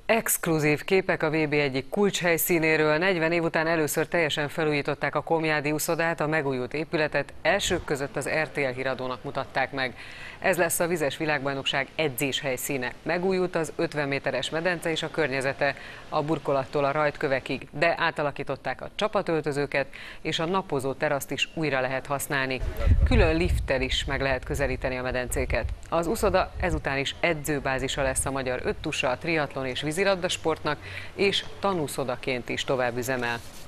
Exkluzív képek a VB egyik kulcshelyszínéről. 40 év után először teljesen felújították a Komjádi uszodát, a megújult épületet elsők között az RTL híradónak mutatták meg. Ez lesz a vizes világbajnokság edzéshelyszíne. Megújult az 50 méteres medence és a környezete, a burkolattól a rajtkövekig, de átalakították a csapatöltözőket, és a napozó teraszt is újra lehet használni. Külön lifttel is meg lehet közelíteni a medencéket. Az uszoda ezután is edzőbázisa lesz a magyar öttusa, a triatlon és vízilabdasportnak, és tanúszodaként is tovább üzemel.